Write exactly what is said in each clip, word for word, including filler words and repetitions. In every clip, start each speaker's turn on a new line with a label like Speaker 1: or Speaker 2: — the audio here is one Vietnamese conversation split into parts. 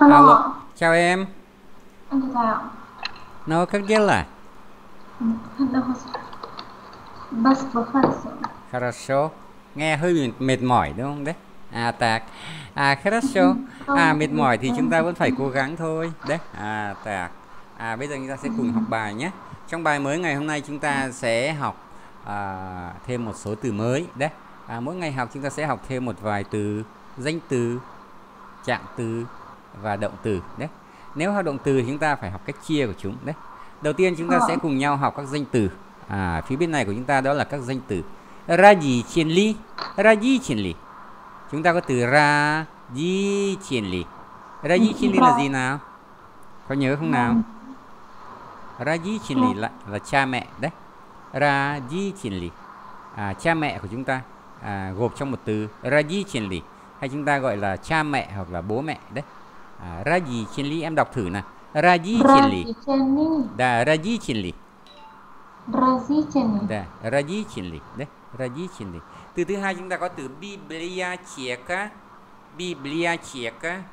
Speaker 1: Alo,
Speaker 2: Hello,
Speaker 1: chào em.
Speaker 2: anh chào.
Speaker 1: No, как дела?
Speaker 2: Hello, bus professor.
Speaker 1: Хорошо. Nghe hơi bị mệt mỏi đúng không đấy? À tạc. À хорошо. À
Speaker 2: Không,
Speaker 1: mệt
Speaker 2: được
Speaker 1: mỏi thì chúng
Speaker 2: em.
Speaker 1: ta vẫn phải cố gắng thôi. Đấy. À tạc. À bây giờ chúng ta sẽ cùng học bài nhé. Trong bài mới ngày hôm nay chúng ta sẽ học à, thêm một số từ mới đấy. À, mỗi ngày học chúng ta sẽ học thêm một vài từ, danh từ, trạng từ và động từ đấy. Nếu học động từ thì chúng ta phải học cách chia của chúng đấy. Đầu tiên chúng ta sẽ
Speaker 2: Ờ,
Speaker 1: cùng nhau học các danh từ. À, phía bên này của chúng ta đó là các danh từ. Ради чинли, ради чинли. Chúng ta có từ ради чинли. Ради чинли là gì nào? Có nhớ không nào? Ради чинли là là cha mẹ đấy. Ради чинли. À, cha mẹ của chúng ta à, gộp trong một từ ради чинли, hay chúng ta gọi là cha mẹ hoặc là bố mẹ đấy. À, ради чинли em đọc thử nào. Ради чинли.
Speaker 2: Radiceni,
Speaker 1: Да, ради чинли.
Speaker 2: Radiceni,
Speaker 1: Да, ради чинли. Đấy, ради чинли. Từ thứ hai chúng ta có từ библиотека. Библиотека.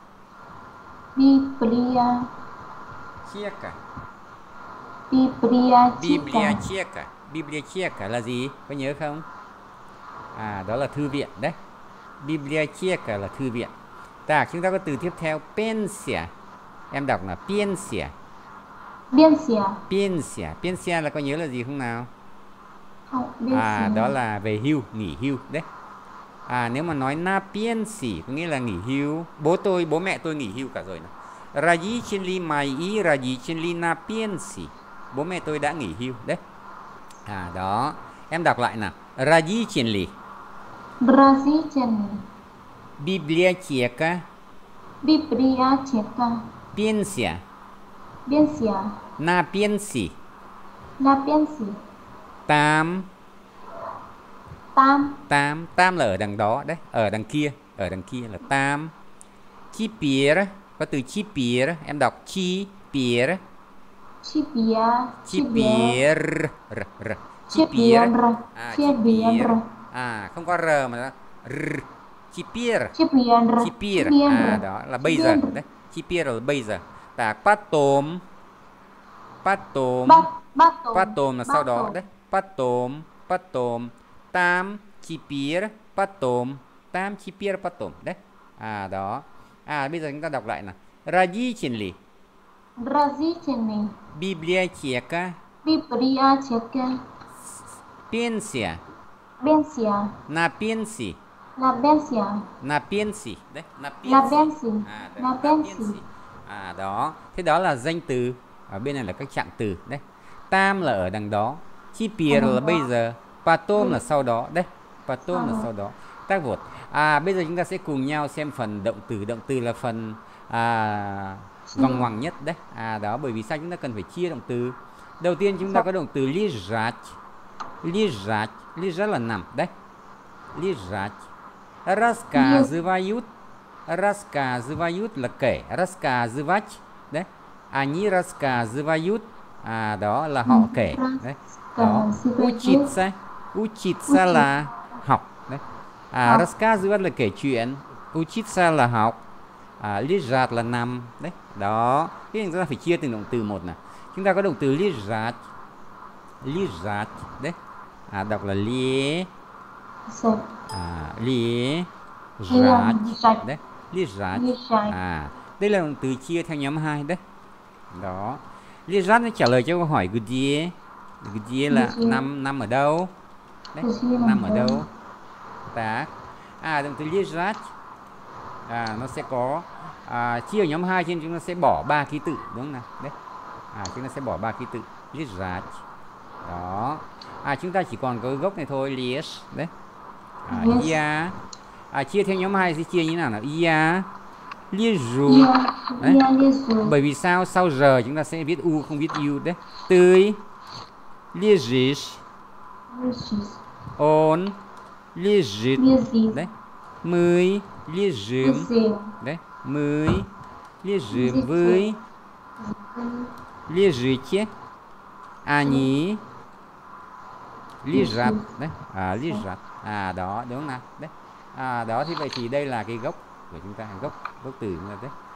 Speaker 2: Biblia,
Speaker 1: Cheka.
Speaker 2: Biblia Chica,
Speaker 1: Biblioteca. Biblioteca là gì? Có nhớ không? À, đó là thư viện đấy. Biblioteca là thư viện. Ta, chúng ta có từ tiếp theo pensia. Em đọc là pensia.
Speaker 2: Biencia,
Speaker 1: Pensia. Pensia là có nhớ là gì không nào?
Speaker 2: không,
Speaker 1: À,
Speaker 2: Biencia,
Speaker 1: đó là về hưu, nghỉ hưu đấy. À, nếu mà nói na pensi có nghĩa là nghỉ hưu. Bố tôi, bố mẹ tôi nghỉ hưu cả rồi nào. Родители мои, родители на пенсии. Bố mẹ tôi đã nghỉ hưu đấy. À, đó. Em đọc lại nào. Родители.
Speaker 2: Radiceni,
Speaker 1: Библиотека.
Speaker 2: Biblia Chica,
Speaker 1: Pensia.
Speaker 2: Biencia,
Speaker 1: На пенсии.
Speaker 2: La Bienci,
Speaker 1: Tam.
Speaker 2: Tam,
Speaker 1: Tam. Tam là ở đằng đó đấy. Ở đằng kia. Ở đằng kia là tam. Теперь. Có từ теперь. Em đọc теперь.
Speaker 2: Chibia, Chibia,
Speaker 1: Теперь. R, r.
Speaker 2: Chibia,
Speaker 1: À,
Speaker 2: Chibia,
Speaker 1: теперь. À, không có r mà là r. Теперь.
Speaker 2: Chibia,
Speaker 1: Теперь.
Speaker 2: Chibia,
Speaker 1: À, đó là bây giờ đấy. Теперь là bây giờ. Так, потом. Потом.
Speaker 2: Bắt, bắt tôm,
Speaker 1: Потом là sau
Speaker 2: bắt
Speaker 1: đó
Speaker 2: tôm.
Speaker 1: đấy. Потом. Потом. Там. Теперь. Потом. Там. Теперь. Потом. Đấy. À, đó. À, bây giờ chúng ta đọc lại nào. Родители.
Speaker 2: Radiceni,
Speaker 1: Библиотека.
Speaker 2: Biblia Chica,
Speaker 1: Пенсия.
Speaker 2: Biencia,
Speaker 1: На пенсии.
Speaker 2: La Biencia,
Speaker 1: Na pensi. Đấy, na
Speaker 2: La
Speaker 1: pensi.
Speaker 2: Bienci,
Speaker 1: À, đấy,
Speaker 2: La
Speaker 1: na
Speaker 2: Bienci,
Speaker 1: pensi. À, đó. Thế đó là danh từ. Ở bên này là các trạng từ. Đấy. Tam là ở đằng đó. Теперь là bây giờ. Потом là sau đó. Đấy. Потом là sau đó. Tác vật. À, bây giờ chúng ta sẽ cùng nhau xem phần động từ. Động từ là phần à, vòng ngoằng nhất. Đấy. À, đó. Bởi vì sao chúng ta cần phải chia động từ. Đầu tiên chúng ta có động từ лежать. Лежать. Лежать là nằm. Đấy. Лежать. Рассказывают. Рассказывают là kể. Рассказывать. Đấy. Они рассказывают. À, đó là họ kể. Đấy. Đó. Учиться. Учиться là học. Đấy. À, рассказывать là kể chuyện. Учиться là học. À, лежать là nằm. Đấy. Đó. Thế chúng ta phải chia từng động từ một nào. Chúng ta có động từ лежать. Лежать. Đấy. À, đọc là lie. À, lie. Rать. Đấy. Лежать. À, đây là động từ chia theo nhóm hai đấy. Đó. Лежать nó trả lời cho câu hỏi где. Где là nằm nằm ở đâu? Đấy. Nằm ở đâu? Tác. À, động từ лежать. À, nó sẽ có à, chia ở nhóm hai, cho nên chúng ta sẽ bỏ ba ký tự đúng không nào? Đấy. À, chúng ta sẽ bỏ ba ký tự. Лежать. Đó. À, chúng ta chỉ còn có gốc này thôi. Лежь. Đấy. À, я. À, chia theo nhóm hai sẽ chia như thế nào nào? Я лежу. Đấy. Bởi vì sao? Sau giờ chúng ta sẽ viết u không viết u đấy. Ты лежишь. Он лежит. Đấy. Мы лежим. Đấy. Мы лежим. Вы лежите. Они лежат. Đấy. À, лежат. À, đó, đúng không nào? Đấy. À, đó, thì vậy thì đây là cái gốc của chúng ta, gốc gốc từ chúng ta đấy.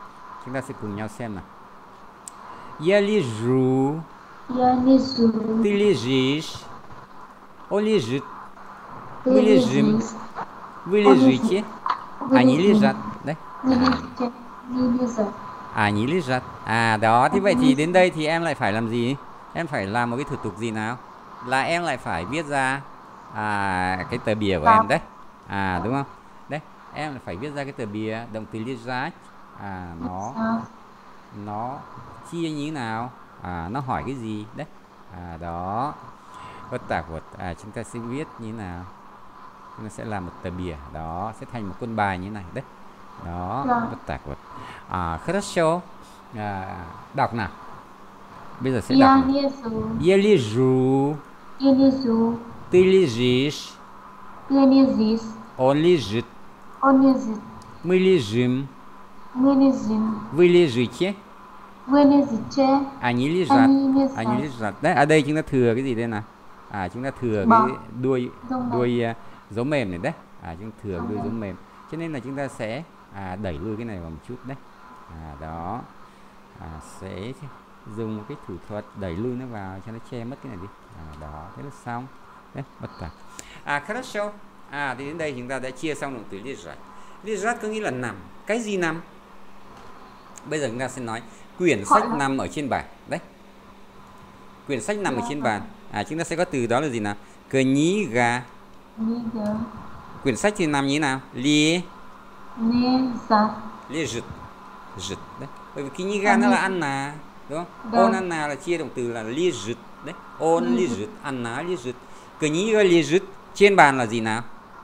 Speaker 1: chúng ta sẽ cùng nhau xem nào. Я лежу.
Speaker 2: Я лежу.
Speaker 1: Ты лежишь. Он лежит.
Speaker 2: Ты
Speaker 1: Мы лежим.
Speaker 2: лежишь.
Speaker 1: Вы
Speaker 2: Он
Speaker 1: лежите.
Speaker 2: Вы
Speaker 1: Они
Speaker 2: лежите.
Speaker 1: лежат. Đấy.
Speaker 2: Вы лежите. Вы лежат.
Speaker 1: Они lежат. À đó, thì vậy thì đến đây thì em lại phải làm gì? Em phải làm một cái thủ tục gì nào? Là em lại phải viết ra à, cái tờ bìa của em đấy. À đúng không? Đấy, em lại phải viết ra cái tờ bìa động từ lежать. À nó
Speaker 2: Sao?
Speaker 1: nó chia như thế nào? À nó hỏi cái gì? Đấy. À đó. Bất tạc vật. À chúng ta sẽ viết như thế nào? Chúng ta sẽ làm một tờ bìa, đó sẽ thành một con bài như thế này đấy. Đó, bất tạc vật. À, хорошо. À, đọc nào. Bây giờ sẽ đọc.
Speaker 2: Я лежу.
Speaker 1: Я лежу.
Speaker 2: Я лежу.
Speaker 1: Ты лежишь.
Speaker 2: Ты лежишь.
Speaker 1: Он лежит.
Speaker 2: Он лежит.
Speaker 1: Мы лежим.
Speaker 2: Мы лежим.
Speaker 1: Вы лежите.
Speaker 2: Вы лежите.
Speaker 1: Они лежат.
Speaker 2: Они лежат.
Speaker 1: Они lежат. Đấy, ở đây chúng ta thừa cái gì đây nào? À chúng ta thừa
Speaker 2: Bỏ.
Speaker 1: cái đuôi
Speaker 2: Dấu
Speaker 1: đuôi uh, dấu mềm này đấy. À chúng ta thừa
Speaker 2: Dấu
Speaker 1: đuôi
Speaker 2: mềm.
Speaker 1: dấu mềm. Cho nên là chúng ta sẽ à, đẩy lui cái này vào một chút đấy. À đó. À, sẽ dùng một cái thủ thuật đẩy lui nó vào cho nó che mất cái này đi. À, đó, thế là xong. Đấy, bất tạc. À, хорошо. À, thì đến đây chúng ta đã chia xong động từ lежать. Lежать có nghĩa là nằm. Cái gì nằm? Bây giờ chúng ta sẽ nói quyển sách
Speaker 2: Gọi là-
Speaker 1: nằm ở trên bàn. Đấy. Quyển sách nằm ở trên bàn. À, chúng ta sẽ có từ đó là gì nào? Книга.
Speaker 2: Книга.
Speaker 1: Quyển sách thì nằm như thế nào? Ли.
Speaker 2: Лежат.
Speaker 1: Lежит. Жит. Đấy. Bởi vì kniga nó là Anna, đúng không?
Speaker 2: Vâng.
Speaker 1: On Anna là chia động từ là lежит. Đấy. On lежит. Anna lежит. Kniga lежит. Trên bàn là gì nào?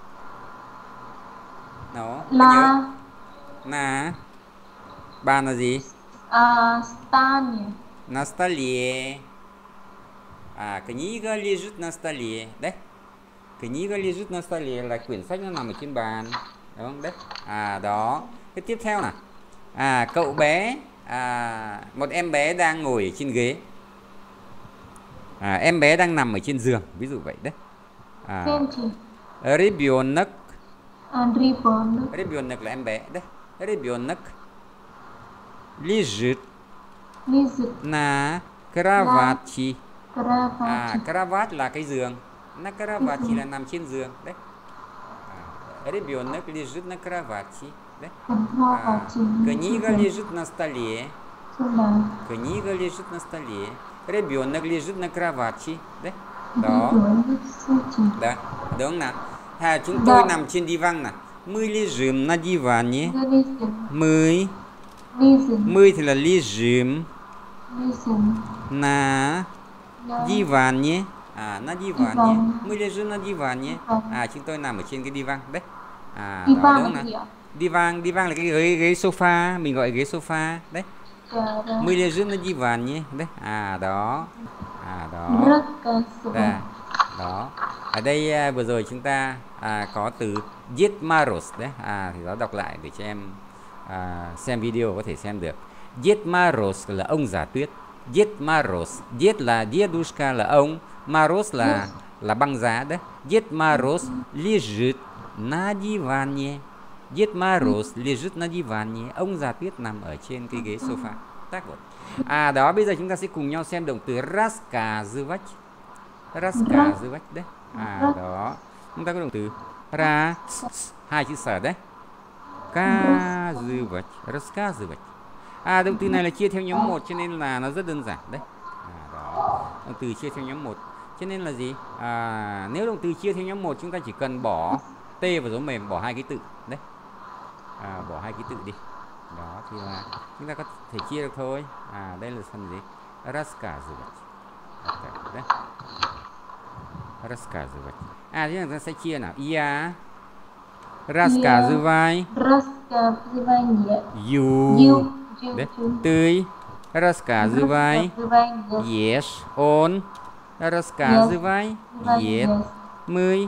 Speaker 1: Đó. có nhớ?
Speaker 2: La.
Speaker 1: Là bàn là gì?
Speaker 2: А, стане.
Speaker 1: На столе. À, kniga lежит на столе. Đấy. Kniga lежит на столе là quyển sách nó nằm ở trên bàn. Đúng không? Đấy. À đó. Cái tiếp theo nào. À cậu bé, à, một em bé đang ngồi ở trên ghế. À, em bé đang nằm ở trên giường, ví dụ vậy đấy. À,
Speaker 2: Пенти.
Speaker 1: rебенок.
Speaker 2: Ребенок.
Speaker 1: Rебенок là em bé đấy. Rебенок лежит
Speaker 2: Лежит.
Speaker 1: на кровати. À,
Speaker 2: Кровати.
Speaker 1: кровать là cái giường. На кровати là nằm trên giường đấy. À, rебенок лежит на кровати. Đấy. À,
Speaker 2: Кровати.
Speaker 1: книга лежит на столе.
Speaker 2: Сюда.
Speaker 1: Книга лежит на столе. Ребенок лежит на кровати. Đấy. Đó.
Speaker 2: Ребенок сидит.
Speaker 1: Đó. Đúng không nào? À, chúng
Speaker 2: Đó.
Speaker 1: tôi nằm trên divan nào. Мы лежим на диване.
Speaker 2: Лежит.
Speaker 1: Мы.
Speaker 2: Лежит.
Speaker 1: Мы thì là лежим
Speaker 2: Лежит.
Speaker 1: на
Speaker 2: На
Speaker 1: диване. À, на диване.
Speaker 2: Divan.
Speaker 1: Мы лежим на диване.
Speaker 2: Divan.
Speaker 1: À, chúng tôi nằm ở trên cái divan. Đấy. À,
Speaker 2: Divan
Speaker 1: đó, đúng
Speaker 2: là
Speaker 1: không
Speaker 2: gì
Speaker 1: nào?
Speaker 2: ạ?
Speaker 1: Divan, divan là cái ghế, ghế sofa. Mình gọi ghế sofa. Đấy.
Speaker 2: Dạ, dạ.
Speaker 1: Мы лежим на диване. Đấy. À, đó. À, đó.
Speaker 2: Rất là sủa.
Speaker 1: Đó. Đó. Ở đây à, vừa rồi chúng ta à, có từ Ded Moroz đấy. À, thì đó đọc lại để cho em à, xem video có thể xem được. Ded Moroz là ông già tuyết. Ded Moroz. Ded là Dedushka là ông. Moroz là là băng giá đấy. Ded Moroz lежит на диване. Ded Moroz lежит на диване. Ông già tuyết nằm ở trên cái ghế sofa. Так вот. À đó, bây giờ chúng ta sẽ cùng nhau xem động từ рассказывать. Рассказывать đấy. À đó. Chúng ta có động từ ra hai chữ sở đấy. Рассказывать, рассказывать. À động từ này là chia theo nhóm một cho nên là nó rất đơn giản đấy. À đó. Động từ chia theo nhóm một. Cho nên là gì? À, nếu động từ chia theo nhóm một chúng ta chỉ cần bỏ t vào dấu mềm, bỏ hai ký tự đấy. À, bỏ hai ký tự đi. Đó thì là chúng ta có thể chia được thôi. À đây là phần gì? Рассказывать. Đấy. Рассказывать. À thế là ta sẽ chia nào. Я рассказывай.
Speaker 2: Рассказывание.
Speaker 1: You.
Speaker 2: You.
Speaker 1: Đấy. Ты рассказывай.
Speaker 2: Рассказывание.
Speaker 1: Ешь. Он рассказывай. Ед.
Speaker 2: Yes.
Speaker 1: Мы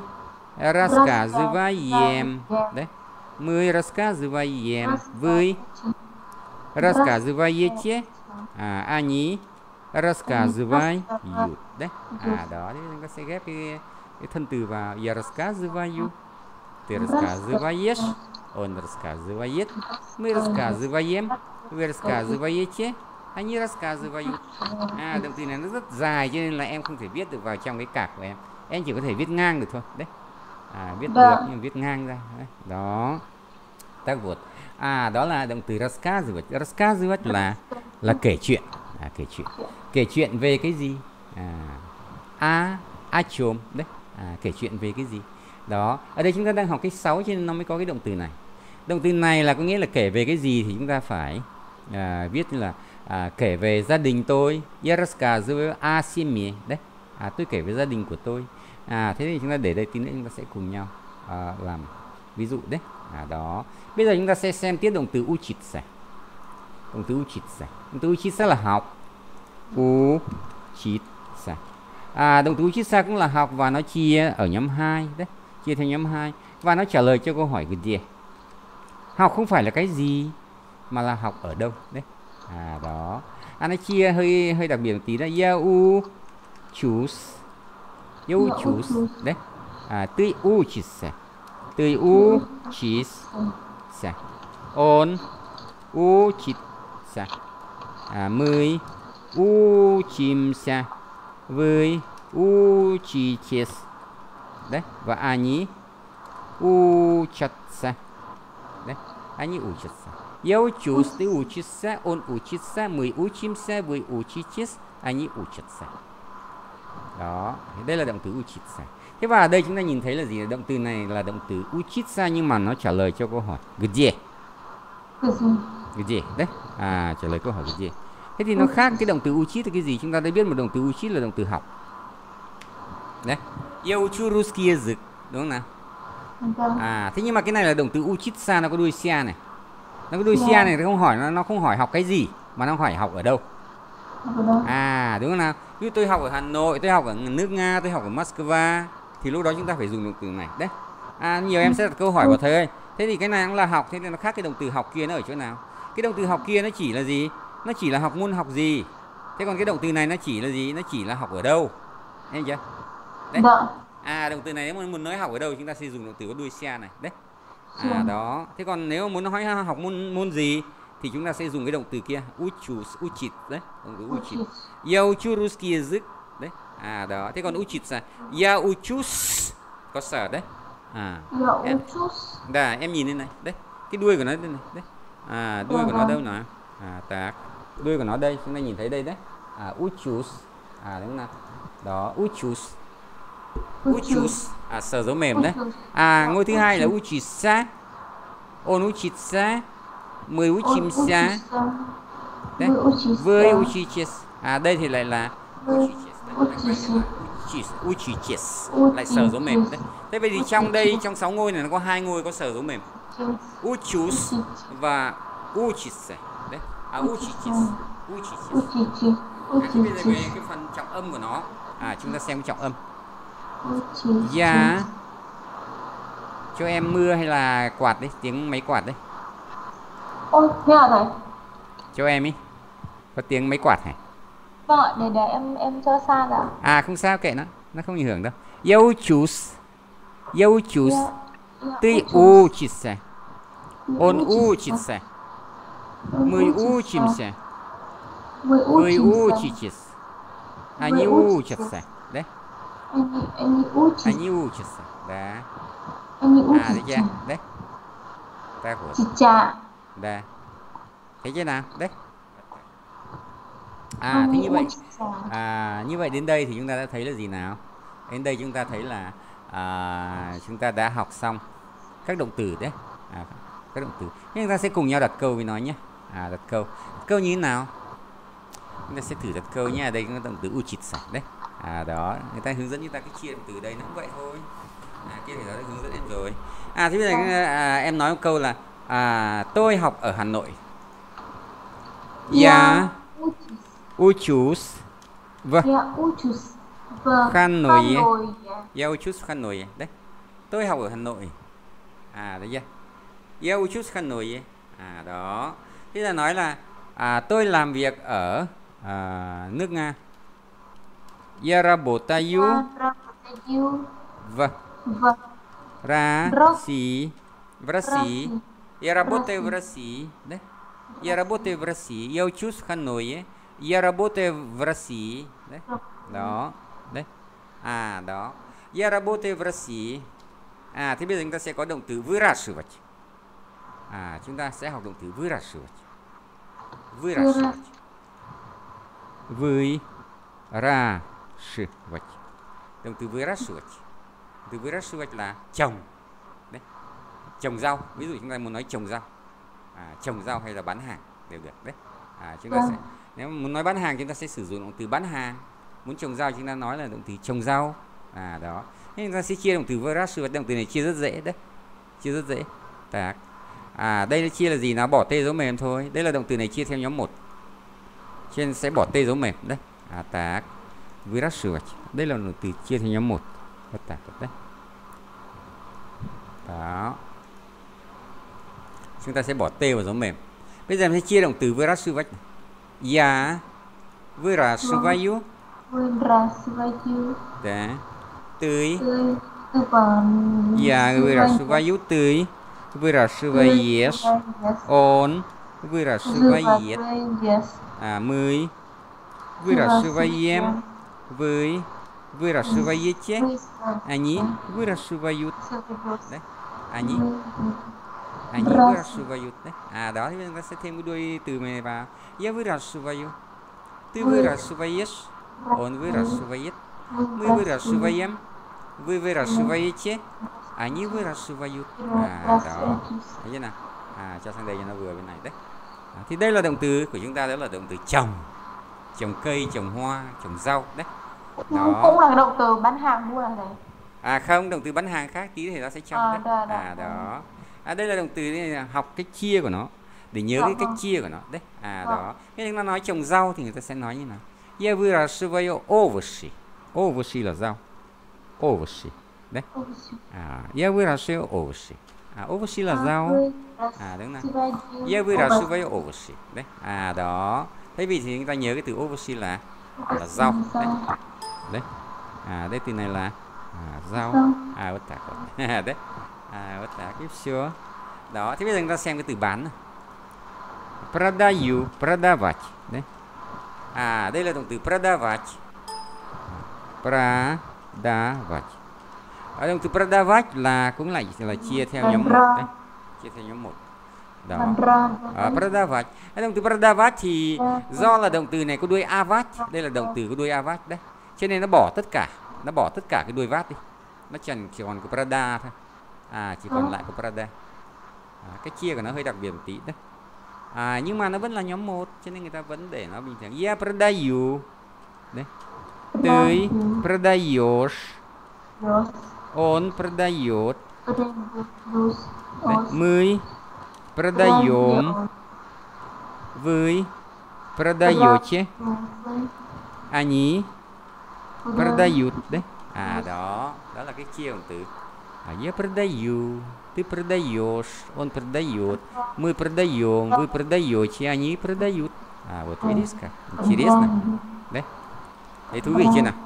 Speaker 1: рассказываем. Đấy. Мы рассказываем. Вы рассказываете. À, они рассказывают. Đấy. À đó, thì chúng ta sẽ ghép cái, cái thân từ vào. Я рассказываю. Ты рассказываешь. Он рассказывает. Мы рассказываем. Вы рассказываете. Они рассказывают. À, động từ này nó rất dài cho nên là em không thể viết được vào trong cái cạc của em. Em chỉ có thể viết ngang được thôi. Đấy. À, viết được nhưng viết ngang ra. Đấy. Đó. Так вот. À, đó là động từ рассказывать. Рассказывать là là kể chuyện. À, kể chuyện. Kể chuyện về cái gì? À, a a chôm. Đấy. À, kể chuyện về cái gì? Đó. Ở đây chúng ta đang học cái sáu cho nên nó mới có cái động từ này. Động từ này là có nghĩa là kể về cái gì thì chúng ta phải à, viết là à, kể về gia đình tôi. Я рассказываю о семье. Đấy. À, tôi kể về gia đình của tôi. À, thế thì chúng ta để đây tí nữa chúng ta sẽ cùng nhau à, làm ví dụ đấy. À, đó. Bây giờ chúng ta sẽ xem tiếp động từ учиться. Động từ учиться. Động từ учиться là học. Учиться. À, động từ учиться cũng là học và nó chia ở nhóm hai đấy, chia theo nhóm hai và nó trả lời cho câu hỏi где. Học không phải là cái gì mà là học ở đâu đấy. À, đó. À, nó chia hơi hơi đặc biệt một tí đó. Я учусь. Я учусь. Đấy. À, ты учишься. Ты учишься. Он учится. À, мы учимся. Вы учитесь. Đấy. Và они учатся. Đấy. Они учатся. Я учусь, ты учишься, он учится, мы учимся, вы учитесь, они учатся. Đó. Đây là động từ учиться. Thế và ở đây chúng ta nhìn thấy là gì? Động từ này là động từ учиться nhưng mà nó trả lời cho câu hỏi где. Где. Đấy. À, trả lời câu hỏi где. Thế thì nó khác cái động từ учить là cái gì? Chúng ta đã biết một động từ учить là động từ học. Đấy. Я учу русский язык. Đúng không nào? À, thế nhưng mà cái này là động từ учиться, nó có đuôi sia này. Nó có đuôi sia này, nó không hỏi nó, nó không hỏi học cái gì mà nó hỏi học ở đâu. À, đúng không nào? Ví dụ tôi học ở Hà Nội, tôi học ở nước Nga, tôi học ở Moscow thì lúc đó chúng ta phải dùng động từ này. Đấy. À, nhiều em sẽ đặt câu hỏi vào thầy ơi. Thế thì cái này cũng là học, thế nên nó khác cái động từ học kia nó ở chỗ nào? Cái động từ học kia nó chỉ là gì? Nó chỉ là học môn học gì. Thế còn cái động từ này nó chỉ là gì? Nó chỉ là học ở đâu. Em chưa? Đấy. À, động từ này nếu muốn nói học ở đâu chúng ta sẽ dùng động từ có đuôi xe này. Đấy. À, đó. Thế còn nếu muốn nói học môn môn gì thì chúng ta sẽ dùng cái động từ kia, учусь, учить. Đấy. Động từ учить. Я учу русский язык. Đấy. À, đó. Thế còn учиться. Я учусь. Có sở đấy. À. Em, đà, em nhìn lên này. Đấy. Cái đuôi của nó đây này. Đấy. À, đuôi của nó đâu nào? À, tak. Đuôi của nó đây, chúng ta nhìn thấy đây đấy. À, учусь. À, đúng không nào? Đó, учусь. Учусь. À, sở dấu mềm đấy. À, ngôi thứ hai là учиться. Он учится. Мы учимся. Đấy. Вы учитесь. À, đây thì lại là учитесь. Lại sở dấu mềm đấy. Thế vậy thì trong đây, trong sáu ngôi này nó có hai ngôi có sở dấu mềm. Учусь và учиться. Đấy. À, учитесь. Учитесь. À, bây giờ về cái phần trọng âm của nó. À, chúng ta xem trọng âm. Dạ. Cho em mưa hay là quạt đấy, tiếng máy quạt đấy.
Speaker 2: Ôi, nghe hả thầy?
Speaker 1: Cho em ý. Có tiếng máy quạt hả?
Speaker 2: Vâng ạ, để để em em cho xa đã.
Speaker 1: À, không sao, kệ nó, nó không ảnh hưởng đâu. Я учусь. Я учусь. Ты учишься. Он учится. Мы учимся. Вы учитесь. Они учатся. Đấy.
Speaker 2: Они, они учатся.
Speaker 1: Они учатся. Да.
Speaker 2: Они
Speaker 1: À,
Speaker 2: учатся.
Speaker 1: thấy chưa? Đấy. Ta của.
Speaker 2: 진짜.
Speaker 1: Đây. Thấy chưa nào? Đấy. À, thế như vậy. À, như vậy đến đây thì chúng ta đã thấy là gì nào? Đến đây chúng ta thấy là à, chúng ta đã học xong các động từ đấy. À, các động từ. Thế chúng ta sẽ cùng nhau đặt câu với nó nhé. À, đặt câu. Câu như thế nào? Chúng ta sẽ thử đặt câu nhé. Đây là động từ учиться đấy. À, đó, người ta hướng dẫn chúng ta cái chia động từ đây nó cũng vậy thôi. À, kia thì nó đã hướng dẫn em rồi. À, thế bây giờ à, em nói một câu là à, tôi học ở Hà Nội. Я учусь в Hà Nội. Я учусь в Hà Nội. Đấy. Tôi học ở Hà Nội. À, đấy chưa? Я учусь в Hà Nội. À, đó. Thế là nói là à, tôi làm việc ở à, nước Nga. Я работаю в России. в России. Я работаю в России. Да? Я работаю в России. Я учусь в Ханое. Я работаю в России. Да? Đó. Đấy. À đó. Я работаю в России. À thì bây giờ chúng ta sẽ có động từ выращивать. À chúng ta sẽ học động từ выращивать. Выращивать. Выращивать. Động từ выращивать. Từ выращивать là trồng. Đấy. Trồng rau. Ví dụ chúng ta muốn nói trồng rau. À, trồng rau hay là bán hàng đều được. Đấy. À, chúng ta sẽ nếu muốn nói bán hàng chúng ta sẽ sử dụng động từ bán hàng. Muốn trồng rau chúng ta nói là động từ trồng rau. À đó. Thế chúng ta sẽ chia động từ выращивать. Động từ này chia rất dễ đấy. Chia rất dễ. Tạc. À đây chia là gì? Nó bỏ tê dấu mềm thôi. Đây là động từ này chia theo nhóm một. Cho nên sẽ bỏ tê dấu mềm đấy. À tạc. Выращивать. Đây là động từ chia theo nhóm một. Tạc đấy. Đó. Chúng ta sẽ bỏ tê vào dấu mềm. Bây giờ mình sẽ chia động từ выращивать. Я выращиваю.
Speaker 2: Выращиваю.
Speaker 1: Да. Ты.
Speaker 2: Ты. Ты còn.
Speaker 1: Я выращиваю. Ты выращиваешь. Он выращивает. А мы выращиваем. Вы выращиваете. Они выращивают. Да? Они. Они выращивают. Да? À đó thì chúng ta sẽ thêm cái đuôi từ này vào. Я выращиваю. Ты выращиваешь. Он выращивает. Мы выращиваем. Вы выращиваете. Они выращивают. À đó. Thấy chưa nào? À cho sang đây cho nó vừa bên này đấy. À, thì đây là động từ của chúng ta, đó là động từ trồng. Trồng cây, trồng hoa, trồng rau đấy.
Speaker 2: Đó. Cũng là động từ bán hàng mua là này.
Speaker 1: À không, động từ bán hàng khác tí thì nó sẽ trong
Speaker 2: à,
Speaker 1: đấy.
Speaker 2: Đó, đó,
Speaker 1: à đó. À đây là động từ này, học cách chia của nó để nhớ
Speaker 2: đó,
Speaker 1: cái cách chia của nó đấy. À đó. Khi chúng ta nói trồng rau thì người ta sẽ nói như nào? Я выращиваю овощи. Овощи là rau. Овощи. Đấy. À, я выращиваю овощи. À, овощи là rau. À đúng rồi. Я выращиваю овощи. Đấy. À đó. Thế vì thì chúng ta nhớ cái từ овощи là là rau. Đấy. Đấy. À đây từ này là à, rau. À bất tạc. Đấy. À bất tạc tiếp chưa? Đó. Thế bây giờ chúng ta xem cái từ bán này. Продаю, продавать. Đấy. À đây là động từ продавать. Продавать. Ở động từ продавать là cũng lại là chia theo nhóm một đấy. Chia theo nhóm một. Đó. À, продавать. Ở động từ продавать thì do là động từ này có đuôi avat, đây là động từ có đuôi avat đấy. Cho nên nó bỏ tất cả, nó bỏ tất cả cái đuôi vat đi. Nó chẳng chỉ còn có prada thôi. À chỉ còn lại có prada. À, cái chia của nó hơi đặc biệt một tí đấy. À, nhưng mà nó vẫn là nhóm một cho nên người ta vẫn để nó bình thường. Я продаю. Đấy. Ты продаешь. Он продает. Đấy. Мы продаем. Вы продаете. Они продают. Đấy. À đó, đó là cái chia động từ. А я продаю. Ты продаешь, он продает, мы продаем, вы продаете, они продают. А вот видишь как? Интересно. Đấy. Đấy thú vị chưa nào?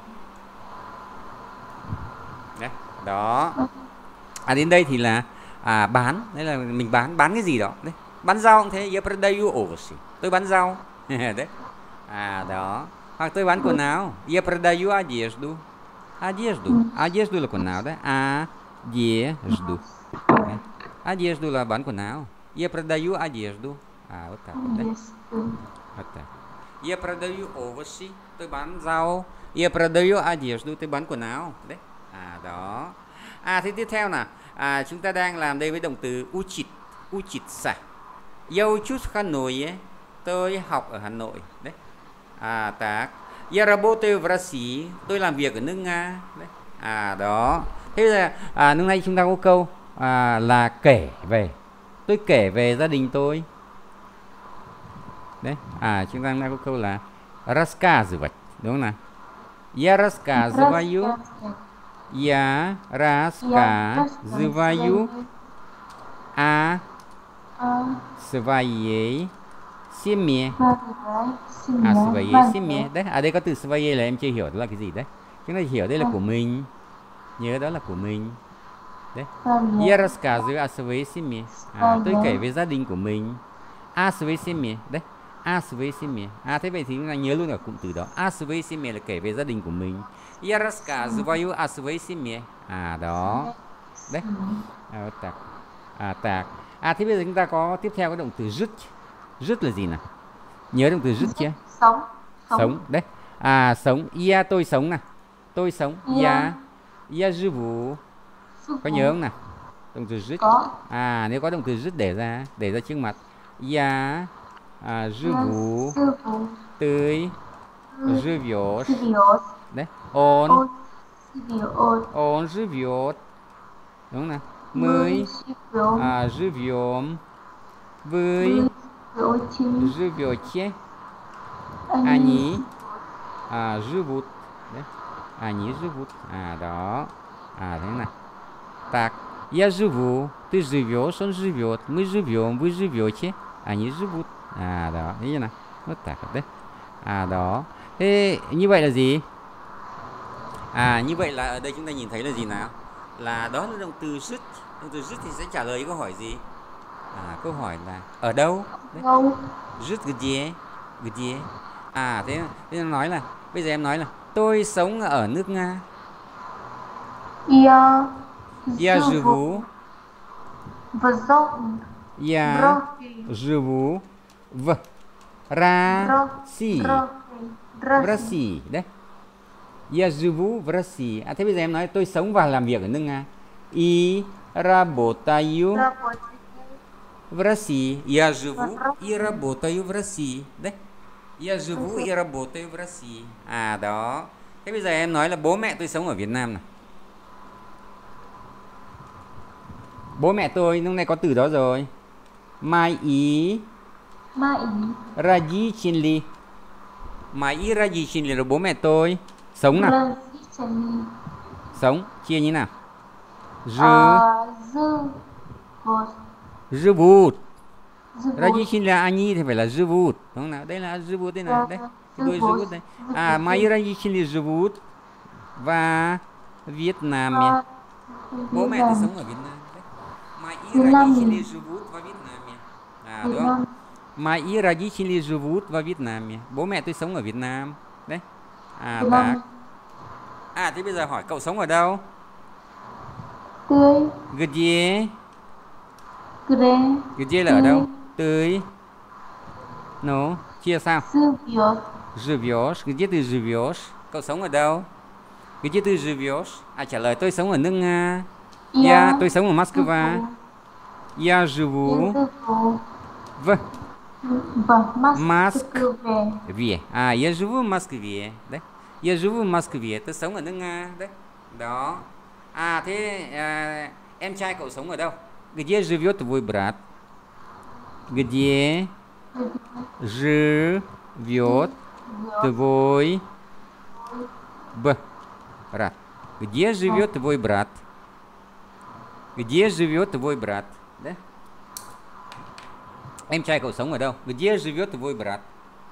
Speaker 1: Đấy. Đó. À đến đây thì là à, bán, đấy là mình bán bán cái gì đó. Đấy. Bán rau cũng thế, я продаю овощи. Tôi bán rau. Đấy. À đó. Hoặc tôi bán quần áo, я продаю одежду. Одежду. Одежду là quần áo đấy. Одежду. Одежду là bán quần áo. Я продаю одежду. À, вот так. Đấy. Вот так. Я продаю овощи. Tôi bán rau. Я продаю одежду. Tôi bán quần áo. Đấy. À, đó. À, thế tiếp theo nào. À, chúng ta đang làm đây với động từ учить. Учиться. Я учусь в Ханое. Tôi học ở Hà Nội. Đấy. À, так. Я работаю в России. Tôi làm việc ở nước Nga. Đấy. À, đó. Thế là à, lúc nay chúng ta có câu à, là kể về. Tôi kể về gia đình tôi. Đấy. À chúng ta có câu là рассказывать, đúng không nào? Я рассказываю. Я рассказываю о своей семье. À своей семье. Đấy. À đây có từ своей là em chưa hiểu đó là cái gì đấy. Chúng ta hiểu đây là của mình. Nhớ đó là của mình. Đấy. Я рассказываю о своей семье. À, tôi kể về gia đình của mình. О своей семье. Đấy. О своей семье. À, thế vậy thì chúng ta nhớ luôn ở cụm từ đó. О своей семье là kể về gia đình của mình. Я рассказываю о своей семье. À, đó. Đấy. À, tạc. À, tạc. À, thế bây giờ chúng ta có tiếp theo cái động từ rứt. Rứt là gì nào? Nhớ động từ rứt chưa?
Speaker 2: Sống.
Speaker 1: Sống. Đấy. À, sống. Я tôi sống nào. Tôi sống. Я. Я живу. Có nhớ không nào? Động từ rứt.
Speaker 2: Có.
Speaker 1: À, nếu có động từ rứt để ra, để ra trước mặt. Я à, живу. Ты живешь. Đấy. Он. Он живет. Đúng nào? Мы à, живем. Вы живете. Они à, живут. Đấy. Они живут. À, đó. À, thế này. Так. Я живу. Ты живешь. Он живет. Мы живем. Вы живете. Они живут. À, đó. Thế như nào? Nó tạc đấy. À, đó. Thế như vậy là gì? À, như vậy là ở đây chúng ta nhìn thấy là gì nào? Là đó là động từ rứt. Động từ rứt thì sẽ trả lời câu hỏi gì? À, câu hỏi là ở đâu?
Speaker 2: Đâu?
Speaker 1: Rứt где? Где? À, thế thế nó nói là bây giờ em nói là tôi sống ở nước Nga.
Speaker 2: Я
Speaker 1: Я живу. Я живу в России. В России. Đấy. Я живу в России. À, thế bây giờ em nói tôi sống và làm việc ở nước Nga. И работаю в России. Я живу и работаю в России. Đấy. Я живу и работаю в России. À, đó. Thế bây giờ em nói là bố mẹ tôi sống ở Việt Nam nào. Bố mẹ tôi lúc này có từ đó rồi. Мои родители. Мои родители là bố mẹ tôi. Sống nào. Sống chia như nào? Живут. Родители là они thì phải là живут. Đúng không nào? Đây là живут đây này. Đây. Tôi живут đây. À, мои родители живут в Vietnam. Bố mẹ tôi sống ở Việt Nam. Мои родители живут во Вьетнаме. À, đúng không? Мои родители живут во Вьетнаме. Bố mẹ tôi sống ở Việt Nam. Đấy. À, bác. À, thế bây giờ hỏi cậu sống ở đâu?
Speaker 2: Tươi.
Speaker 1: Где?
Speaker 2: Где?
Speaker 1: Где là ở đâu? Tươi. Nó chia sao?
Speaker 2: Живёт.
Speaker 1: Живёшь. Где ты живёшь? Cậu sống ở đâu? Где ты живёшь? À, trả lời tôi sống ở nước Nga. Я, tôi sống ở Moscow. Я живу в Москве. À, я живу в Москве. Đấy. Я живу в Москве. Tôi sống ở nước Nga. Đấy. Đó. À, thế à, em trai cậu sống ở đâu? Где живет твой брат? Где живет твой брат? Где живет твой брат? Где живет твой брат? Đấy. Em trai cậu sống ở đâu? Где живет твой брат?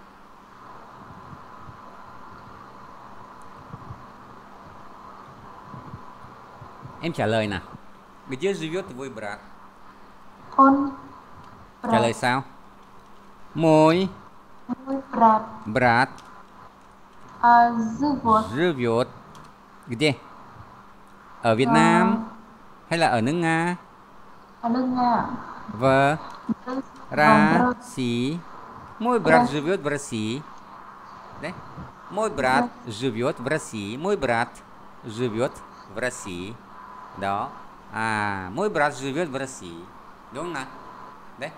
Speaker 1: Em trả lời nào. Где живет твой брат?
Speaker 2: Он.
Speaker 1: Trả lời sao? Môi.
Speaker 2: Брат.
Speaker 1: Брат.
Speaker 2: À, живет.
Speaker 1: Живет. Где? Ở Việt Nam hay là ở nước Nga?
Speaker 2: Ở nước Nga.
Speaker 1: В России. Мой брат живет в России. Đấy. Мой брат живет в России. Мой брат живет в России. Đó. À, mой брат живет в России. Đúng không nào? Đấy.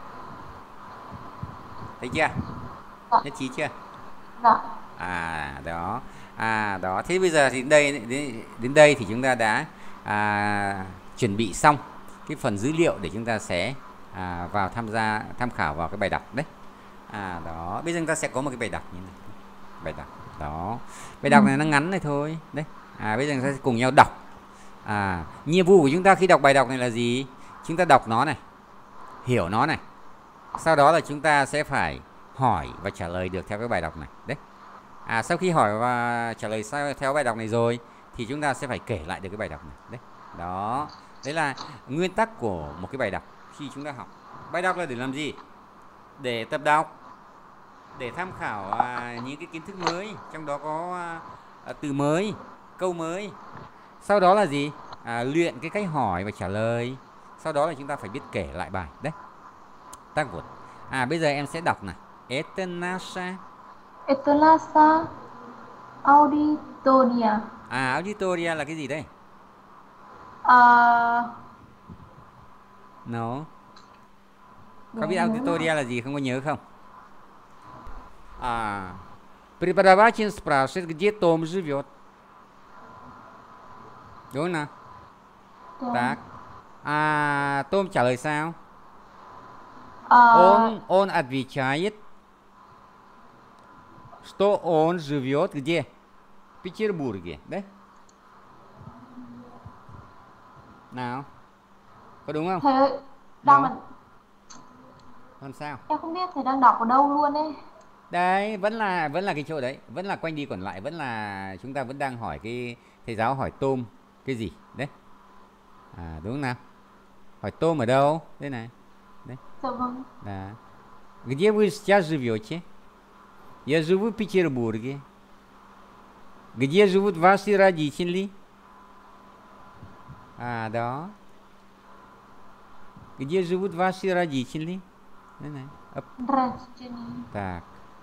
Speaker 1: Thấy chưa?
Speaker 2: Dạ.
Speaker 1: Nhất trí chưa?
Speaker 2: Dạ.
Speaker 1: À, đó. À, đó. Thế bây giờ thì đây đến, đến đây thì chúng ta đã à, chuẩn bị xong cái phần dữ liệu để chúng ta sẽ à, vào tham gia tham khảo vào cái bài đọc đấy. À, đó. Bây giờ chúng ta sẽ có một cái bài đọc như này. Bài đọc. Đó. Bài đọc này nó ngắn này thôi. Đấy. À, bây giờ chúng ta sẽ cùng nhau đọc. À, nhiệm vụ của chúng ta khi đọc bài đọc này là gì? Chúng ta đọc nó này, hiểu nó này. Sau đó là chúng ta sẽ phải hỏi và trả lời được theo cái bài đọc này. Đấy. À, sau khi hỏi và trả lời sao theo bài đọc này rồi thì chúng ta sẽ phải kể lại được cái bài đọc này. Đấy. Đó. Đấy là nguyên tắc của một cái bài đọc khi chúng ta học. Bài đọc là để làm gì? Để tập đọc, để tham khảo à, những cái kiến thức mới, trong đó có à, từ mới, câu mới. Sau đó là gì? À, luyện cái cách hỏi và trả lời. Sau đó là chúng ta phải biết kể lại bài. Đấy. Tác vật. À bây giờ em sẽ đọc này. Это наша.
Speaker 2: Это наша аудитория.
Speaker 1: À auditoria là cái gì đây?
Speaker 2: À,
Speaker 1: No.
Speaker 2: để
Speaker 1: Có biết
Speaker 2: nhớ
Speaker 1: auditoria
Speaker 2: lại.
Speaker 1: là gì không, có nhớ không? À, преподаватель спрашивает, где Том живет. Đúng không nào?
Speaker 2: Tom.
Speaker 1: Так. À, Tom trả lời sao?
Speaker 2: À,
Speaker 1: Он, он отвечает, что он живет где? В Петербурге, đấy. Nào, có đúng không?
Speaker 2: thầy đang
Speaker 1: No.
Speaker 2: là,
Speaker 1: Còn sao?
Speaker 2: em không biết thầy đang đọc ở đâu luôn ấy.
Speaker 1: Đấy, vẫn là vẫn là cái chỗ đấy, vẫn là quanh đi quẩn lại, vẫn là chúng ta vẫn đang hỏi cái thầy giáo hỏi Tom cái gì đấy. À đúng không nào? Hỏi Tom ở đâu? Đây này. Đấy.
Speaker 2: Dạ vâng.
Speaker 1: Да. Где вы сейчас живете? Я живу в Петербурге. Где живут ваши родители? À đó. Где живут ваши родители? Đây này. Ấp.
Speaker 2: Rajini.
Speaker 1: Так.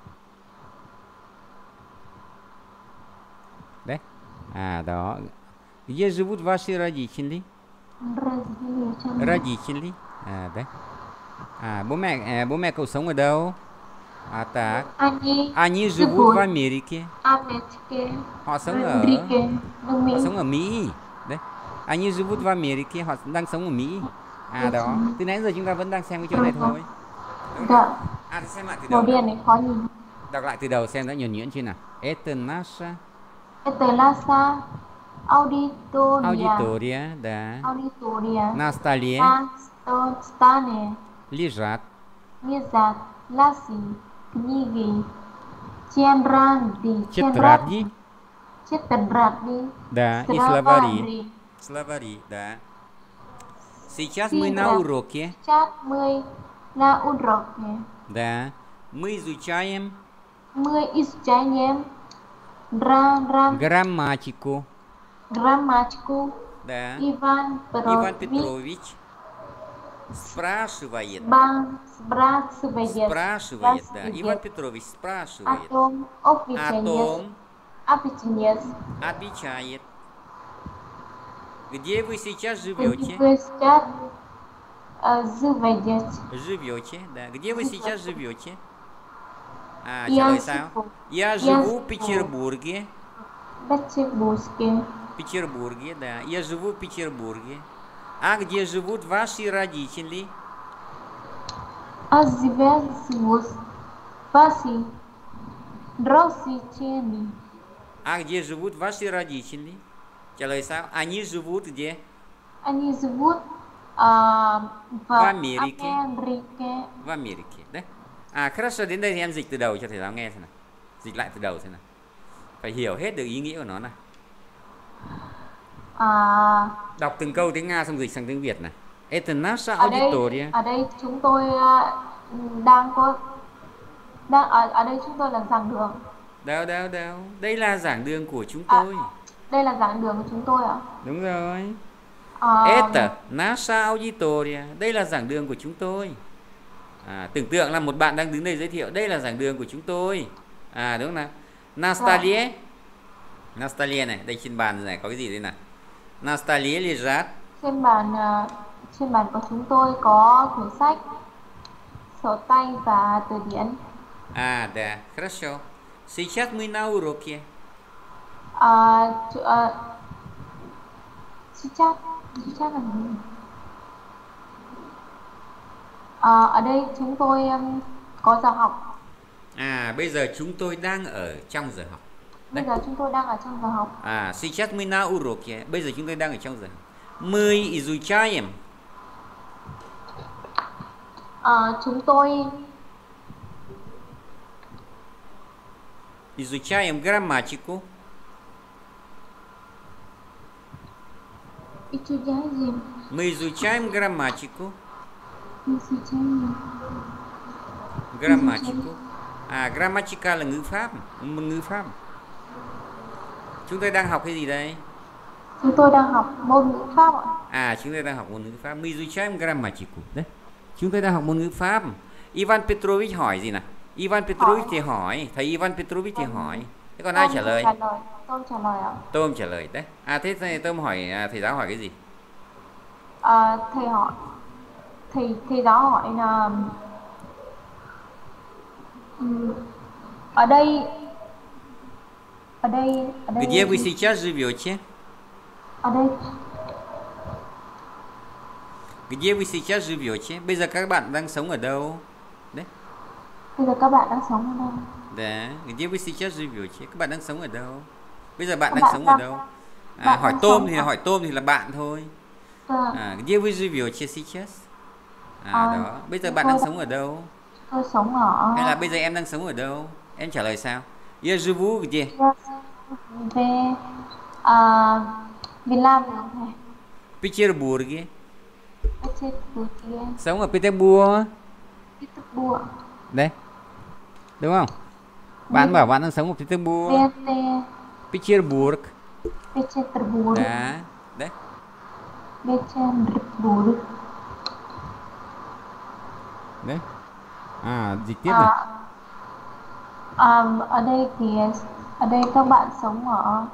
Speaker 1: Đấy. À đó. Где живут ваши родители?
Speaker 2: Rajini.
Speaker 1: Родители. À đấy. À bố mẹ à, bố mẹ cậu sống ở đâu? À так.
Speaker 2: Они
Speaker 1: Они живут в Америке.
Speaker 2: Америке.
Speaker 1: Họ sống ở
Speaker 2: Америке. Nước Mỹ.
Speaker 1: họ sống ở Mỹ. Đấy. Они живут в Америке, họ đang sống ở Mỹ. À đó. Từ nãy giờ chúng ta vẫn đang xem cái chỗ này thôi.
Speaker 2: Dạ.
Speaker 1: À thì xem lại từ
Speaker 2: Màu
Speaker 1: đầu.
Speaker 2: đen này khó nhìn.
Speaker 1: Đọc lại từ đầu xem đã nhuần nhuyễn chưa nào. Это наша
Speaker 2: Это наша аудитория.
Speaker 1: аудитория, да.
Speaker 2: Аудитория.
Speaker 1: На столе
Speaker 2: На сто- столе
Speaker 1: лежат
Speaker 2: лежат ласы, книги, тетради,
Speaker 1: тетради,
Speaker 2: тетради,
Speaker 1: да, и словари. Словари, да. Сейчас мы на уроке.
Speaker 2: Сейчас мы на уроке.
Speaker 1: Да. Мы изучаем
Speaker 2: Мы изучаем гра- гра-
Speaker 1: грамматику.
Speaker 2: грамматику.
Speaker 1: Да.
Speaker 2: Иван
Speaker 1: Иван
Speaker 2: Петрович
Speaker 1: Петрович спрашивает.
Speaker 2: Бан спрашивает.
Speaker 1: Спрашивает, да.
Speaker 2: спрашивает
Speaker 1: Иван Петрович
Speaker 2: о
Speaker 1: спрашивает.
Speaker 2: том,
Speaker 1: О
Speaker 2: отвечает,
Speaker 1: том
Speaker 2: отвечает.
Speaker 1: отвечает. Где вы сейчас
Speaker 2: Где
Speaker 1: живете?
Speaker 2: вы сейчас э, живете?
Speaker 1: Живете, да. Где вы сейчас живете? А,
Speaker 2: Я
Speaker 1: trả lời sao?
Speaker 2: живу
Speaker 1: Я
Speaker 2: Я
Speaker 1: живу
Speaker 2: живу.
Speaker 1: в Петербурге.
Speaker 2: в Петербурге.
Speaker 1: В Петербурге, да. Я живу в Петербурге. А где живут ваши родители?
Speaker 2: А живет живут ваши родители.
Speaker 1: А где живут ваши родители? Trả lời sao? Они живут где?
Speaker 2: Они живут а, в,
Speaker 1: В Америке.
Speaker 2: Америке.
Speaker 1: В Америке, đấy. À, хорошо, đến đây thì em dịch từ đầu cho thầy giáo nghe xem nào. Dịch lại từ đầu xem nào. Phải hiểu hết được ý nghĩa của nó này.
Speaker 2: À,
Speaker 1: Đọc từng câu tiếng Nga xong dịch sang tiếng Việt này. Это наша
Speaker 2: ở đây
Speaker 1: аудитория.
Speaker 2: ở đây chúng tôi à, đang có đang ở ở đây chúng tôi là giảng đường.
Speaker 1: Đâu đâu đâu. Đây là giảng đường của chúng
Speaker 2: À,
Speaker 1: tôi.
Speaker 2: đây là giảng đường của chúng tôi ạ.
Speaker 1: Đúng rồi.
Speaker 2: À,
Speaker 1: Это наша аудитория. Đây là giảng đường của chúng tôi. À, tưởng tượng là một bạn đang đứng đây giới thiệu. Đây là giảng đường của chúng tôi. À đúng không nào? На столе. На столе này. Đây trên bàn này có cái gì đây nào? На столе лежат.
Speaker 2: trên bàn à, trên bàn của chúng tôi có quyển sách, sổ tay và từ điển.
Speaker 1: А, да. Хорошо. Сейчас мы на уроке.
Speaker 2: À, ch- à, сейчас сейчас là gì? À, ở đây chúng tôi um, có giờ học.
Speaker 1: À, bây giờ chúng tôi đang ở trong giờ học.
Speaker 2: Bây giờ chúng tôi đang ở trong giờ học.
Speaker 1: À, сейчас мы на уроке. Bây giờ chúng tôi đang ở trong giờ học. Мы изучаем.
Speaker 2: À, chúng tôi
Speaker 1: Изучаем грамматику.
Speaker 2: изучаем
Speaker 1: Мы изучаем грамматику.
Speaker 2: Изучаем.
Speaker 1: Grammatica. À, grammatica là ngữ pháp, một ngữ pháp. Chúng tôi đang học cái gì đây?
Speaker 2: Chúng tôi đang học môn ngữ pháp ạ.
Speaker 1: À, chúng tôi đang học môn ngữ pháp. Мы изучаем грамматику. Đấy. Chúng tôi đang học môn ngữ pháp. Ivan Petrovich hỏi gì nào? Ivan Petrovich hỏi. Thì hỏi, thầy Ivan Petrovich thì hỏi. Thế còn ai trả lời?
Speaker 2: trả lời? Tôm trả lời ạ.
Speaker 1: Tôm trả lời đấy. À thế thầy Tôm hỏi, à, thầy giáo hỏi cái gì?
Speaker 2: À, thầy hỏi thầy thầy giáo hỏi là um, ở đây ở đây ở đây
Speaker 1: Где вы сейчас живете?
Speaker 2: Ở đây.
Speaker 1: Где вы сейчас живете? Bây giờ các bạn đang sống ở đâu? Đấy.
Speaker 2: Bây giờ các bạn đang sống ở đâu?
Speaker 1: Đấy. Где вы сейчас живете? Các bạn đang sống ở đâu? Bây giờ bạn
Speaker 2: Các
Speaker 1: đang
Speaker 2: bạn
Speaker 1: sống
Speaker 2: đang,
Speaker 1: ở đâu? À, hỏi Tôm thì
Speaker 2: ở...
Speaker 1: hỏi Tôm thì là bạn thôi. À, где вы живете сейчас? À, à đó. Bây giờ bạn đang sống ở đâu?
Speaker 2: Tôi sống ở.
Speaker 1: Hay là bây giờ em đang sống ở đâu? Em trả lời sao? Я живу где?
Speaker 2: Về à, Việt Nam được không?
Speaker 1: Petersburg.
Speaker 2: Petersburg.
Speaker 1: Sống ở Petersburg.
Speaker 2: Petersburg.
Speaker 1: Đấy. Đúng không? Bạn bảo bạn đang sống ở Petersburg. Petersburg.
Speaker 2: Petersburg.
Speaker 1: Đấy. Đấy.
Speaker 2: Petersburg.
Speaker 1: Đấy. À, dịch tiếp
Speaker 2: à,
Speaker 1: này.
Speaker 2: À, ở đây thì ở đây các bạn sống ở.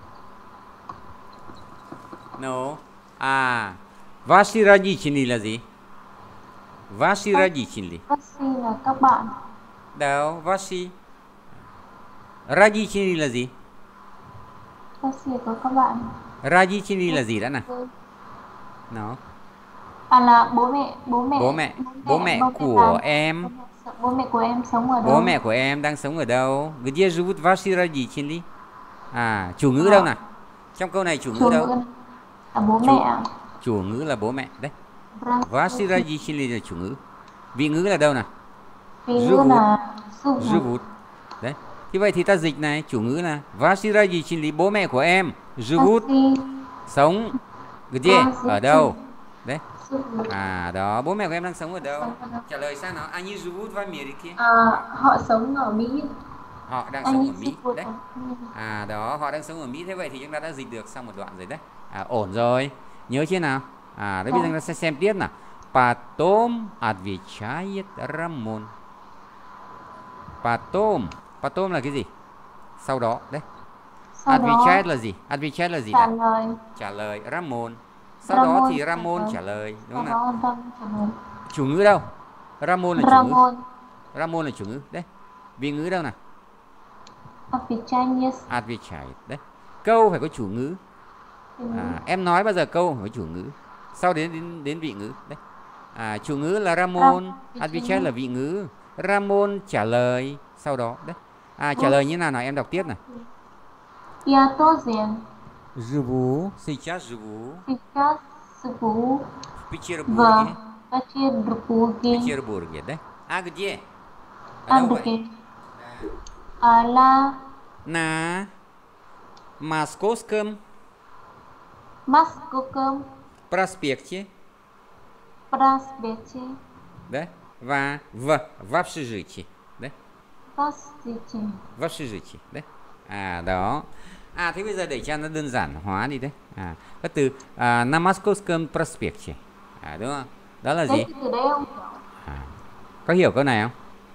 Speaker 1: No. À, ваши родители là gì? Ваши родители.
Speaker 2: Ваши là các bạn.
Speaker 1: Đâu, ваши. Родители là gì?
Speaker 2: Ваши của các bạn.
Speaker 1: Родители là gì đã nào? Nó.
Speaker 2: À là bố mẹ, bố mẹ.
Speaker 1: Bố mẹ, bố mẹ,
Speaker 2: bố mẹ
Speaker 1: của
Speaker 2: làm,
Speaker 1: em.
Speaker 2: Bố mẹ của em sống ở đâu?
Speaker 1: Bố mẹ của em đang sống ở đâu? Где живут ваши родители? À, chủ ngữ à. Đâu nào? Trong câu này chủ ngữ chủ đâu?
Speaker 2: Ngữ là bố chủ, mẹ.
Speaker 1: Chủ ngữ là bố mẹ đấy. Ваши родители là chủ ngữ. Vị ngữ là đâu nào?
Speaker 2: Vị ngữ là
Speaker 1: живут. Đấy. Thì vậy thì ta dịch này, chủ ngữ là ваши родители, бố mẹ của em, живут, sống где, ở đâu? Đấy. À đó, bố mẹ của em đang sống ở đâu? Trả lời sao nào? Они живут в Америке.
Speaker 2: À, họ sống ở Mỹ.
Speaker 1: Họ đang
Speaker 2: Anh
Speaker 1: sống ở Mỹ. Đấy. À đó, họ đang sống ở Mỹ. Thế vậy thì chúng ta đã dịch được xong một đoạn rồi đấy. À, ổn rồi. Nhớ chưa nào? À, đấy bây giờ chúng ta sẽ xem tiếp nào. Потом отвечает Рамон. Потом. Потом là cái gì? Sau đó. Đấy. Отвечает là gì? Отвечает là gì?
Speaker 2: Trả lời.
Speaker 1: Trả lời Ramon. Sau Ramon đó thì Ramon trả lời, đúng không nào? Chủ ngữ đâu? Ramon là chủ
Speaker 2: Ramon.
Speaker 1: ngữ. Ramon là chủ ngữ. Đấy. Vị ngữ đâu nào?
Speaker 2: Отвечает.
Speaker 1: Отвечает. Đấy. Câu phải có chủ ngữ. À, em nói bao giờ câu phải có chủ ngữ. Sau đến đến, đến vị ngữ. Đấy. À, chủ ngữ là Ramon. Отвечает là vị ngữ. Ramon trả lời sau đó. Đấy. À, trả lời như nào nào em đọc tiếp này.
Speaker 2: Я тоже.
Speaker 1: Живу. Сейчас живу.
Speaker 2: Сейчас живу.
Speaker 1: В Петербурге.
Speaker 2: В Петербурге.
Speaker 1: Петербурге, да? А где?
Speaker 2: А где? А la.
Speaker 1: На Московском.
Speaker 2: Московском.
Speaker 1: Проспекте.
Speaker 2: Проспекте.
Speaker 1: Да? Và в в общежитии, да?
Speaker 2: В общежитии.
Speaker 1: В общежитии, да? À đó. À thế bây giờ để cho nó đơn giản hóa đi đấy. À các từ à, на Московском проспекте. À đúng không? Đó là gì?
Speaker 2: Từ đấy không?
Speaker 1: À, có hiểu câu này không?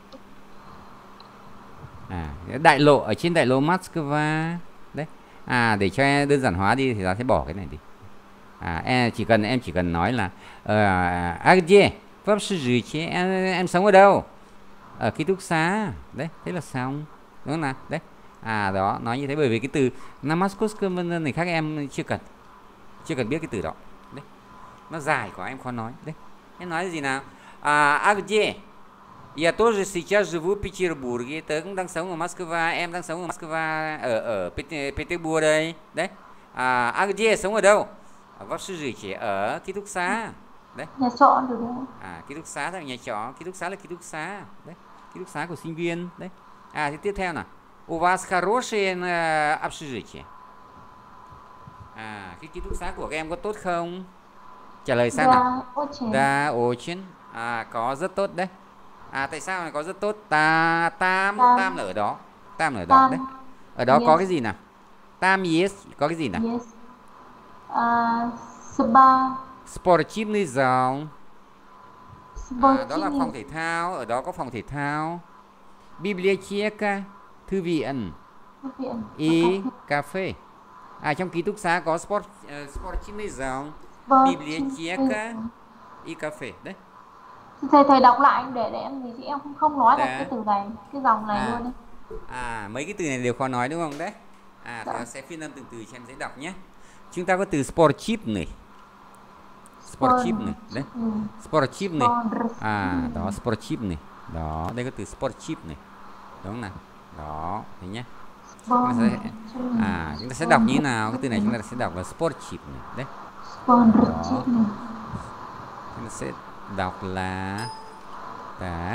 Speaker 1: À, đại lộ ở trên đại lộ Moscow đấy. À để cho đơn giản hóa đi thì ta sẽ bỏ cái này đi. À em chỉ cần em chỉ cần nói là à где? В общежитии. Em, em sống ở đâu? Ở ký túc xá. Đấy, thế là xong. Đúng không nào? Đấy. À đó, nói như thế bởi vì cái từ на Mosковском vân vân này khác em chưa cần. Chưa cần biết cái từ đó. Đấy. Nó dài quá em khó nói. Đấy. Em nói gì nào? À, а где? Я тоже сейчас живу в Петербурге. Tớ cũng đang sống ở Moscow. Em đang sống ở Moscow. Ở ở Petersburg đây. Đấy. À, à где? Sống ở đâu? Ở в общежитии. Ở ký túc xá. Đấy.
Speaker 2: Nhà trọ được không?
Speaker 1: À, ký túc xá là nhà trọ. Ký túc xá là ký túc xá. Đấy. Ký túc xá của sinh viên. Đấy. À, thì tiếp theo nào. У вас хорошее общежитие. À, cái ký túc xá của các em có tốt không? Trả lời sao nào?
Speaker 2: Да, очень.
Speaker 1: Da очень. À, có rất tốt đấy. À, tại sao lại có rất tốt? Ta tam
Speaker 2: Там,
Speaker 1: tam là ở đó. Tam là ở đó đấy.
Speaker 2: там
Speaker 1: Ở đó có cái
Speaker 2: есть,
Speaker 1: gì nào? Tam есть có cái gì nào?
Speaker 2: есть а, spa,
Speaker 1: Спортивный zал. À, đó là
Speaker 2: спортивный
Speaker 1: phòng thể thao, ở đó có phòng thể thao. Biblioteca, thư viện.
Speaker 2: viện và cà
Speaker 1: Y
Speaker 2: phê.
Speaker 1: cà phê. À, trong ký túc xá có sport uh, Sportivный zal,
Speaker 2: Sportivный
Speaker 1: Biblioteca,
Speaker 2: zал.
Speaker 1: y cà phê đấy.
Speaker 2: Thầy thầy đọc lại để để em gì chứ em không không nói được cái
Speaker 1: Đã.
Speaker 2: từ này, cái dòng này
Speaker 1: À,
Speaker 2: luôn đấy.
Speaker 1: à mấy cái từ này đều khó nói đúng không đấy? À, thì
Speaker 2: Dạ.
Speaker 1: nó sẽ phiên âm từng từ cho em dễ đọc nhé. Chúng ta có từ sportivный. Sportivный đấy. Sportivный. À, đó sportivный. Đó, đây có từ sportivный. Đúng không nào? Đó, thế nhé. Chúng ta sẽ, à, chúng ta sẽ đọc như thế nào? Cái từ này chúng ta sẽ đọc là sportivный đấy. Đó. Chúng ta sẽ đọc là tak.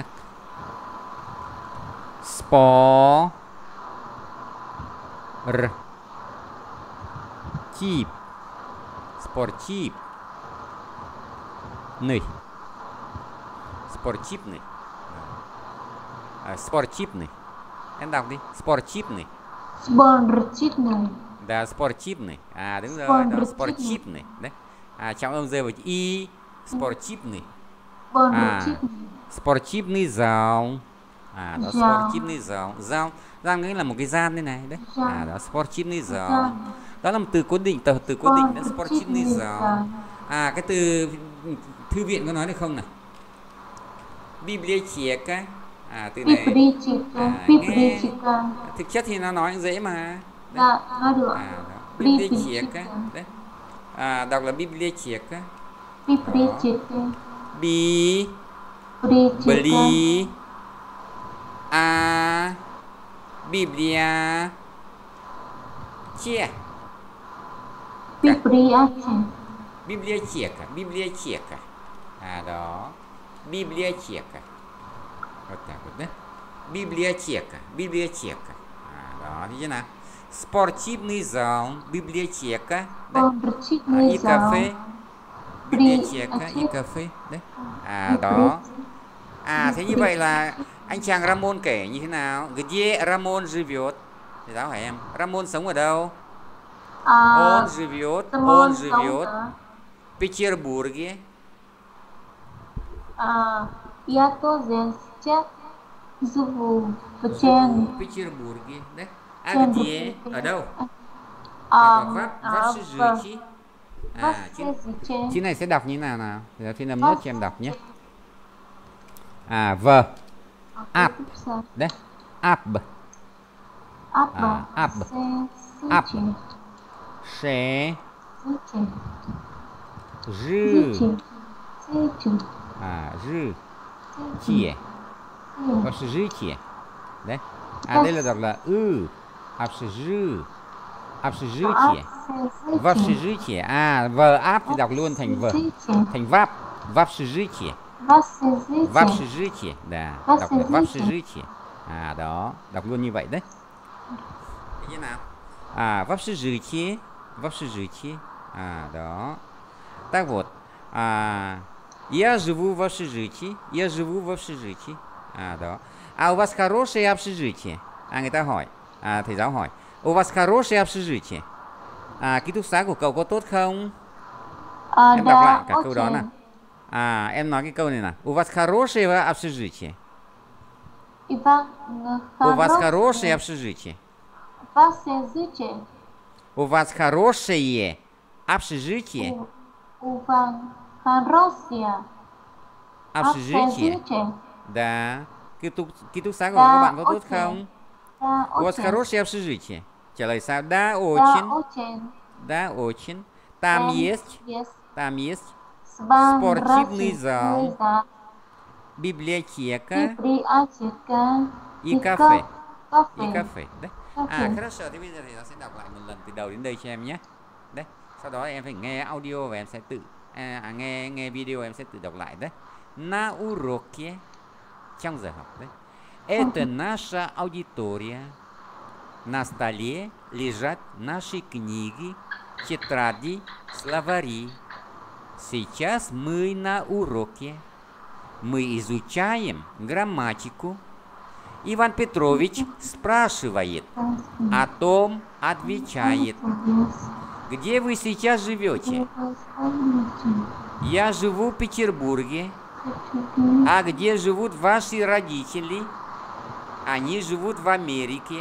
Speaker 1: Sport R Chip Sportiv Ный Sportivный à, Sportivный. Em đọc đi. Sportivный.
Speaker 2: Sportivный.
Speaker 1: Да, sportivный. À đúng rồi, đó sportivный. Đấy. À, trong âm rơi vào chữ y. Sportivный. À, sportivный zал. À, đó sportivный zal. Zal, zal nghĩa là một cái gian đây này đấy. À, đó sportivный zal. Đó là một từ cố định, từ từ cố định đó, sportivный zal. À, cái từ thư viện có nói được không nào? Biblioteca. À, từ này à, nghe, thực chất thì nó nói dễ mà.
Speaker 2: Dạ, nói được.
Speaker 1: À, biblioteca. Đấy. À, đọc là biblioteca.
Speaker 2: Biblioteca.
Speaker 1: Bi beli a biblia chia
Speaker 2: Biblioteca.
Speaker 1: Biblioteca, biblioteca. À đó, biblioteca. Вот так вот, да? Библиотека, библиотека. À, đó, thấy chưa nào? Спортивный зал, библиотека, đấy. À, y cà phê, biblioteca, y cà phê, đấy. À, đó. À, thế như vậy là anh chàng Ramon kể như thế nào? Где Ramon живет? Thầy giáo hỏi em, Ramon sống ở đâu? Он живет, он живет в Петербурге.
Speaker 2: À, я тоже сейчас живу в
Speaker 1: Петербурге, đấy. À, где? Ở đâu?
Speaker 2: À,
Speaker 1: Vấp, vấp sự dự chi. À, chữ, chữ này sẽ đọc như thế nào nào? Thì phiên âm nốt cho em đọc nhé. À, v. Ap. Đấy. Ap. À, ap. Ap. Sẽ. Rư. À, rư. Chìa. Có sự rư chìa. Đấy. À, đây là đọc là ư. Ap sự rư. Ap sự rư chìa. Vấp sự rư chìa. À, v áp thì đọc luôn thành v. Thành váp. Váp sự rư chìa. Váp sự rư chìa. Đà. Đọc là váp sự rư chìa. À, đó. Đọc luôn như vậy đấy. Thế như nào? À, váp sự rư chìa. Váp sự rư chìa. À, đó. Так вот. А, я живу в общежитии. Я живу в общежитии. À, đó. À, у вас хорошее общежитие. À, người ta hỏi. À, thầy giáo hỏi. У вас хорошее общежитие. À, ký túc xá của cậu có tốt không? À, em đọc lại cả câu đó nào. À, em nói cái câu này nào. У вас хорошее общежитие. У вас хорошее общежитие. У вас хорошее общежитие.
Speaker 2: У вас хорошее
Speaker 1: общежитие. Да. Ký túc, ký túc xá của các bạn có tốt không? У вас хорошее общежитие. Trả lời sao? Да, очень. Да, очень. Там есть. Там есть. Спортивный зал. Библиотека. И кафе. И кафе. Đấy. À, хорошо. Thì bây giờ thì nó sẽ đọc lại một lần từ đầu đến đây cho em nhé. Đấy. Sau đó em phải nghe audio và em sẽ tự à, nghe nghe video em sẽ tự đọc lại đấy. На уроке. Trong giờ học đấy. Это наша аудитория. На столе лежат наши книги, тетради, словари. Сейчас мы на уроке. Мы изучаем грамматику. Иван Петрович спрашивает, о том отвечает. Где вы сейчас живете? Я живу в Петербурге. А где живут ваши родители? Они живут в Америке.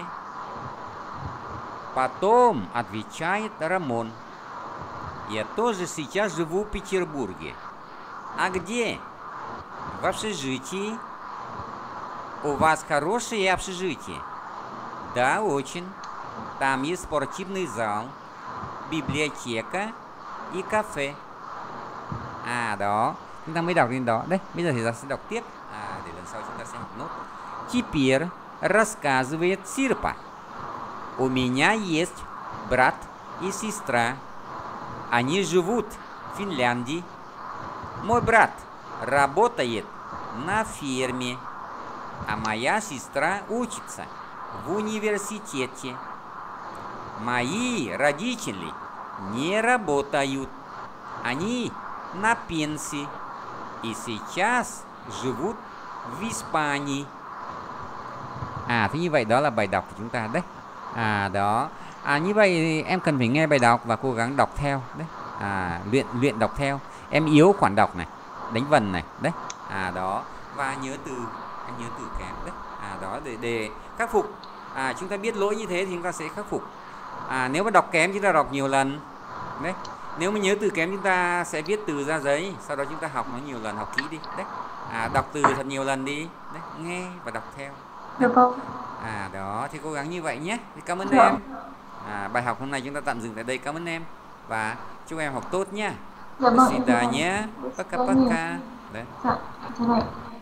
Speaker 1: Потом отвечает Рамон. Я тоже сейчас живу в Петербурге. А где? В общежитии. У вас хорошее общежитие? Да, очень. Там есть спортивный зал, библioteca и кафе. À đó, chúng ta mới đọc lên đó. Đấy, bây giờ thì ta sẽ đọc tiếp. À, để lần sau chúng ta sẽ học nốt. Теперь рассказывает Сирпа. У меня есть брат и сестра. Они живут в Финляндии. Мой брат работает на ферме, а моя сестра учится в университете. Мои родители не работают. Они на пенсии и сейчас живут в Испании. À, thế như vậy đó là bài đọc của chúng ta đấy. À đó. À như vậy thì em cần phải nghe bài đọc và cố gắng đọc theo đấy. À luyện luyện đọc theo. Em yếu khoản đọc này, đánh vần này, đấy. À đó. Và nhớ từ anh nhớ từ kém đấy. À đó để để khắc phục. À chúng ta biết lỗi như thế thì chúng ta sẽ khắc phục. À nếu mà đọc kém chúng ta đọc nhiều lần. Đấy. Nếu mà nhớ từ kém chúng ta sẽ viết từ ra giấy, sau đó chúng ta học nó nhiều lần, học kỹ đi. Đấy. À đọc từ thật nhiều lần đi. Đấy, nghe và đọc theo.
Speaker 2: Được không?
Speaker 1: À đó, thì cố gắng như vậy nhé. Cảm ơn
Speaker 2: Được.
Speaker 1: em. À, bài học hôm nay chúng ta tạm dừng tại đây. Cảm ơn em và chúc em học tốt nhé.
Speaker 2: Dạ vâng,
Speaker 1: Xin
Speaker 2: em
Speaker 1: chào
Speaker 2: cảm ơn.
Speaker 1: nhé. Paka
Speaker 2: Rất nhiều.
Speaker 1: paka. Đấy.
Speaker 2: Dạ, thế này.